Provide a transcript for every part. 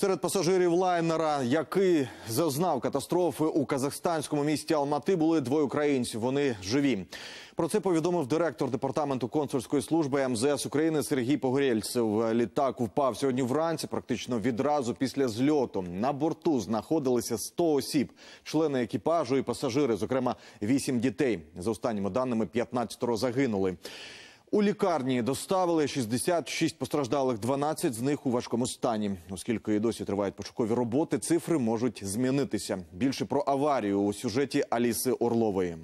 Серед пасажирів лайнера, який зазнав катастрофи у казахстанському місті Алмати, були двоє українців. Вони живі. Про це повідомив директор департаменту консульської служби МЗС України Сергій Погорєльцев. Літак впав сьогодні вранці, практично відразу після зльоту. На борту знаходилися 100 осіб, члени екіпажу і пасажири, зокрема 8 дітей. За останніми даними, 15 загинули. У лікарні доставили 66 постраждалих, 12 з них у важкому стані. Оскільки і досі тривають пошукові роботи, цифри можуть змінитися. Більше про аварію у сюжеті Аліси Орлової.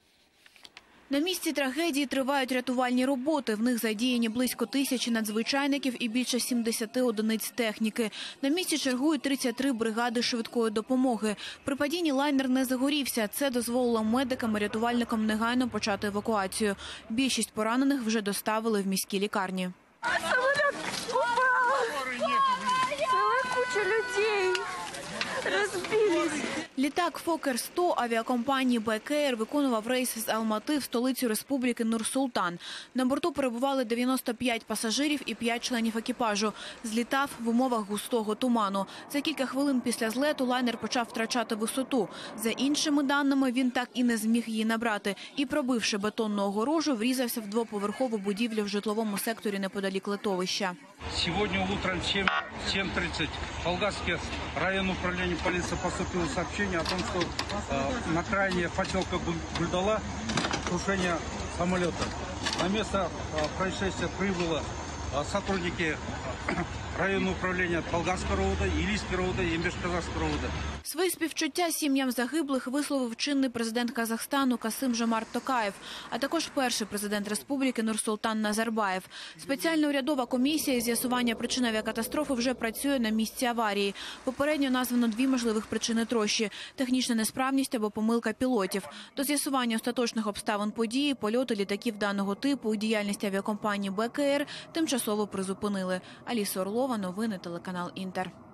На місці трагедії тривають рятувальні роботи. В них задіяні близько 1000 надзвичайників і більше 70 одиниць техніки. На місці чергують 33 бригади швидкої допомоги. При падінні лайнер не загорівся. Це дозволило медикам і рятувальникам негайно почати евакуацію. Більшість поранених вже доставили в міські лікарні. Самоліт упав! Ціла куча людей розбились. Літак «Фокер-100» авіакомпанії «БКР» виконував рейс з Алмати в столицю республіки Нур-Султан. На борту перебували 95 пасажирів і 5 членів екіпажу. Злітав в умовах густого туману. За кілька хвилин після злету лайнер почав втрачати висоту. За іншими даними, він так і не зміг її набрати. І, пробивши бетонну огорожу, врізався в двоповерхову будівлю в житловому секторі неподалік литовища. Сьогодні утром в 7:30 в Волгоградский район управления полиции поступило сообщение о том, что на крайне поселка Гульдала крушение самолета. На место происшествия прибыло сотрудники районного управління Волгоградського РОВД, Іллійського РОВД і Міжказахського РОВД. Свої співчуття сім'ям загиблих висловив чинний президент Казахстану Касим-Жомарт Токаєв, а також перший президент республіки Нурсултан Назарбаєв. Спеціальна урядова комісія із з'ясування причин авіакатастрофи вже працює на місці аварії. Попередньо названо 2 можливих причини трощі – технічна несправність або помилка пілотів. До з'ясування остаточних обставин події, польоти літаків даного типу і діяльність авіакомпанії БКР тимчасово призупинили. Аліса Орлова, новини, телеканал «Інтер».